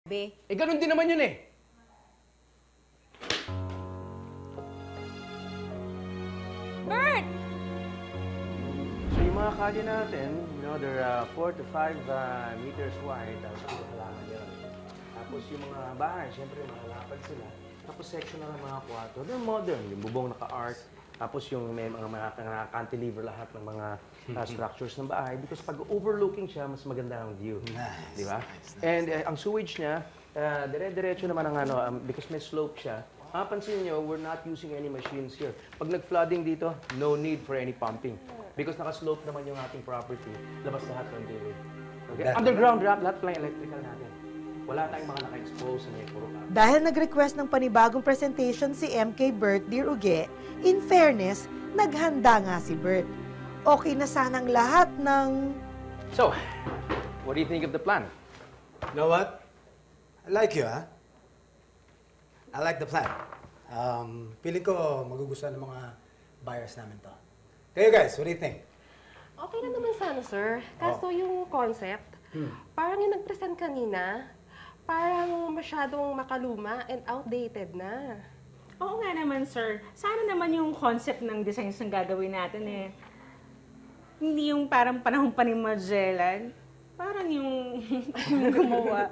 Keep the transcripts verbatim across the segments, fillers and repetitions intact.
Be. Eh, ganun din naman yun eh. Bert! So yung mga kalye natin, you know, they're uh, four to five uh, meters wide. Tapos yung halaman yun. Tapos yung mga bahay, syempre makalapad sila. Tapos section na ng mga kwarto. They're modern. Yung bubong naka-art. Tapos yung may mga, mga, mga cantilever lahat ng mga uh, structures ng bahay. Because pag overlooking siya, mas maganda ang view. Nice. Di ba? Nice, nice. And uh, ang sewage niya, uh, dire-diretso naman ang ano, um, because may slope siya. Mapapansin nyo, we're not using any machines here. Pag nag-flooding dito, no need for any pumping. Because naka-slope naman yung ating property, labas lahat ng dairy. Okay? That, Underground wrap, lahat pala electrical natin. Wala tayong mga naka-expose na may puro ka. Dahil nag-request ng panibagong presentation si M K Bert Dear Uge, in fairness, naghanda nga si Bert. Okay na sanang lahat ng... So, what do you think of the plan? You know what? I like you, ha? I like the plan. Um, feeling ko magugustuhan ng mga buyers namin to. Kayo guys, what do you think? Okay na naman sana, sir. Kaso yung concept, Hmm. parang yung nag-present kanina, parang masyadong makaluma and outdated na. Oo nga naman, sir. Sana naman yung concept ng designs ng gagawin natin eh. Hindi yung parang panahon pa ni Magellan. Parang yung yung gumawa.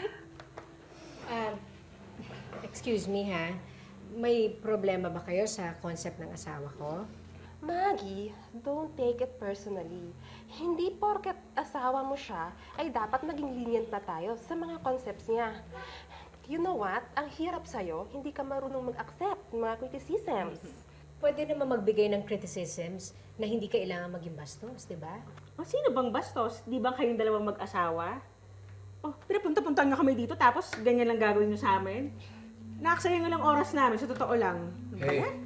Ah, excuse me ha, may problema ba kayo sa concept ng asawa ko? Maggie, don't take it personally. Hindi porket asawa mo siya, ay dapat maging lenient na tayo sa mga concepts niya. You know what? Ang hirap sa'yo, hindi ka marunong mag-accept ng mga criticisms. Pwede naman magbigay ng criticisms na hindi kailangan maging bastos, di ba? O sino bang bastos? Di ba kayong dalawang mag-asawa? Oh, pinapunta-punta nga kami dito tapos ganyan lang gagawin nyo sa amin? Nakaksayang lang oras namin, sa totoo lang. Ano ba Hey. yan?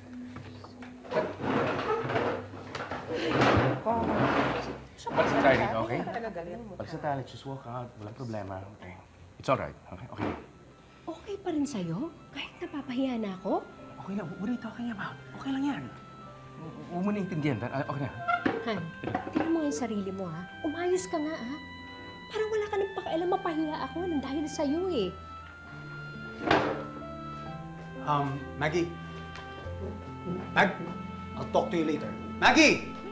Balik sa tayo dito, okay? Balik sa tayo, let's just walk out. Walang problema, okay? It's alright, okay? Okay. Okay pa rin sa'yo? Kahit napapahiya na ako? Okay lang, what are you talking about? Okay lang yan. Huwag mo naintindihan, ah, okay na. Han, tingnan mo nga yung sarili mo ha. Umayos ka nga ha. Parang wala ka nang pakialam, mapahiya ako nang dahil sa'yo eh. Um, Maggie. Mag, I'll talk to you later. Maggie!